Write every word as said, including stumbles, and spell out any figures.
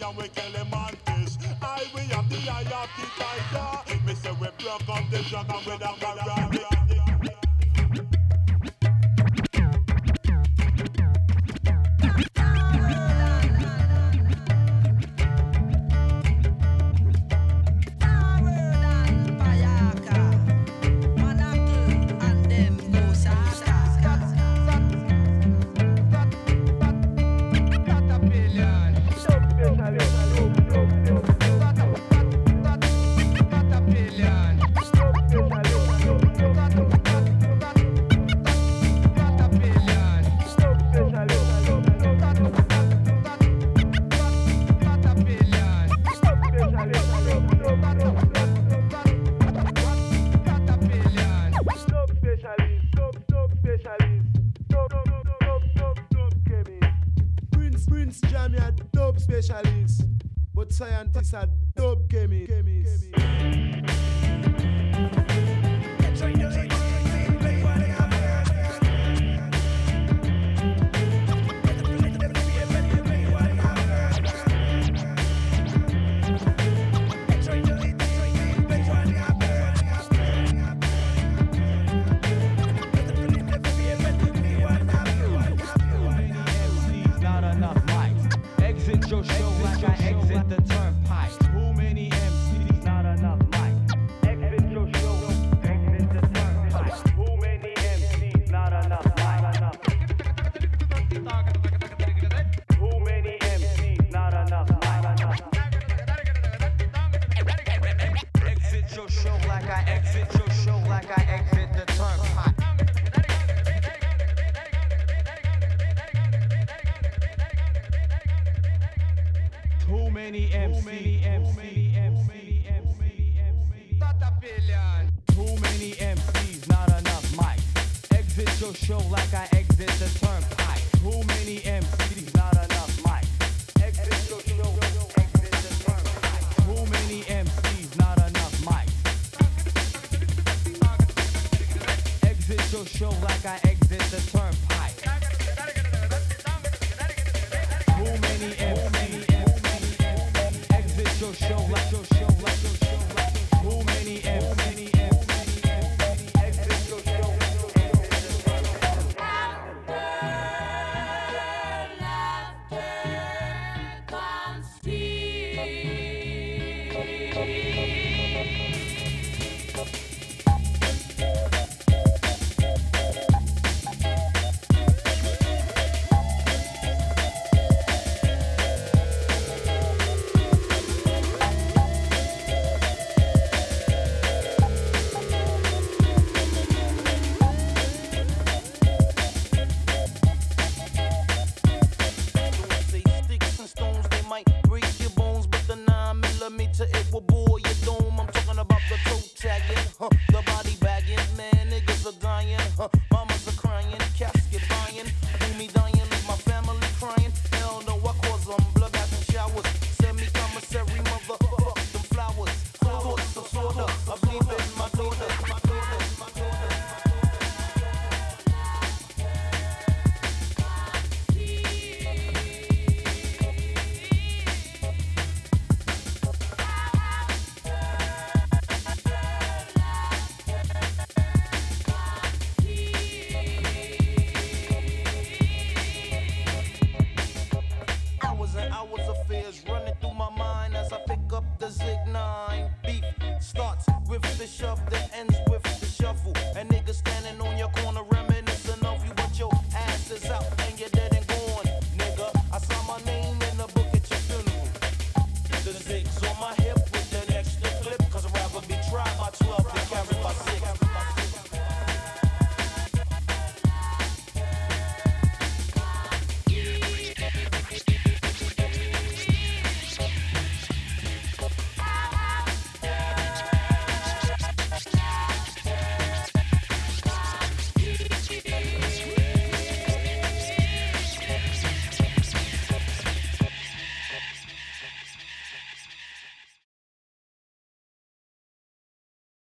and we kill him on this. I we have the eye of the tiger. Me say we broke up the jungle with a Ferrari. Specialists, but scientists are dope chemists. Your show like I exit the turnpike. Too many M Cs, not enough mic. Exit your show, exit the turnpike. Too many M Cs, not enough mic. Too many M Cs, not enough mic. Exit your show like I exit your show like I exit the turnpike. Too many M Cs, too many M Cs, too many M Cs, not enough mic. Exit your show like I exit the turnpike. Too many M Cs, not enough mic. Exit your show, exit the turnpike. Too many M Cs, not enough mic. Exit your show like I exit the turnpike. Too many M Cs. Your show like your show.